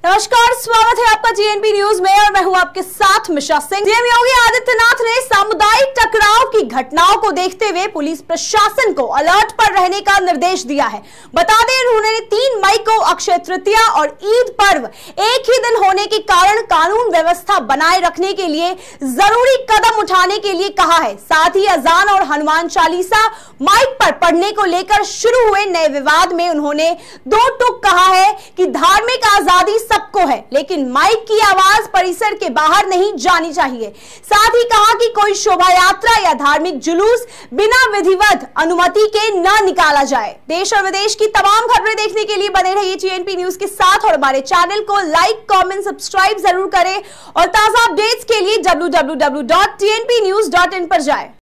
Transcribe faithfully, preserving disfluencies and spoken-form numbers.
नमस्कार, स्वागत है आपका जीएनपी न्यूज में और मैं हूं आपके साथ मिशा सिंह। सीएम योगी आदित्यनाथ ने सामुदायिक टकराव की घटनाओं को देखते हुए पुलिस प्रशासन को अलर्ट पर रहने का निर्देश दिया है। बता दें, उन्होंने तीन मई को अक्षय तृतीया और ईद पर्व एक ही दिन होने के कारण कानून व्यवस्था बनाए रखने के लिए जरूरी कदम उठाने के लिए कहा है। साथ ही अजान और हनुमान चालीसा माइक पर पढ़ने को लेकर शुरू हुए नए विवाद में उन्होंने दो टूक कहा है कि धार्मिक आजादी सबको है, लेकिन माइक की आवाज परिसर के बाहर नहीं जानी चाहिए। साथ ही कहा कि कोई शोभा यात्रा या धार्मिक जुलूस बिना विधिवत अनुमति के न निकाला जाए। देश और विदेश की तमाम खबरें देखने के लिए बने रहिए जीएनपी न्यूज के साथ और हमारे चैनल को लाइक, कमेंट, सब्सक्राइब जरूर करें और ताजा अपडेट्स के लिए W W W dot T N P news dot in पर जाएं।